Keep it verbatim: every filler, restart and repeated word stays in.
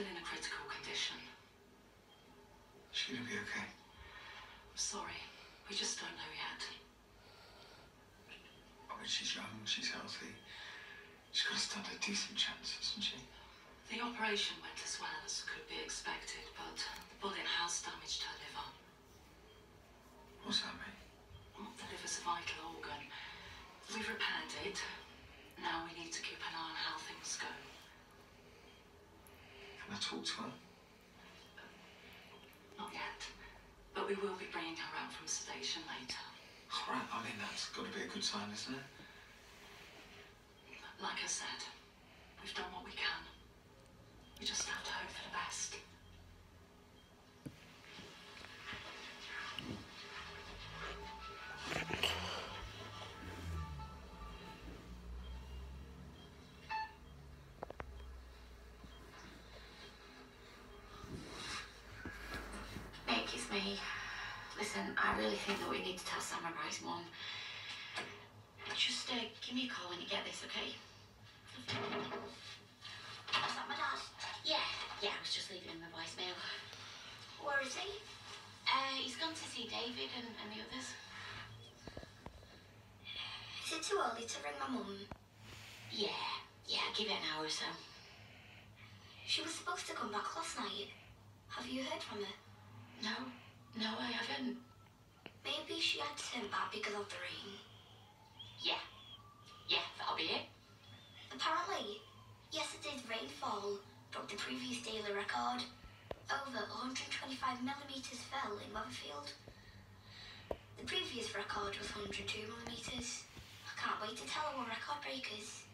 still in a critical condition. Is she gonna be okay? I'm sorry. We just don't know yet. I mean, she's young, she's healthy. She's got to stand a decent chance, hasn't she? The operation went as well as could be expected, but the bullet has damaged her liver. What's that mean? The liver's a vital organ. We've repaired it. Now we need to keep an eye on how things go. Can I talk to her? Not yet. But we will be bringing her out from sedation later. All right, I mean, that's got to be a good sign, isn't it? Like I said, we've done what we can. We just have to hope for the best. Nick, it's me. Listen, I really think that we need to tell Samurai's mum. Just uh, give me a call when you get this, okay? Is that my dad? Yeah, yeah, I was just leaving him a voicemail. Where is he? Uh, he's gone to see David and, and the others. Is it too early to ring my mum? Yeah, yeah, give it an hour or so. She was supposed to come back last night. Have you heard from her? No, no, I haven't. Maybe she had to turn back because of the rain. Yeah, yeah, that'll be it. Apparently, yesterday's rainfall broke the previous daily record. Over one hundred twenty-five millimetres fell in Weatherfield. The previous record was one hundred two millimetres. I can't wait to tell our record breakers.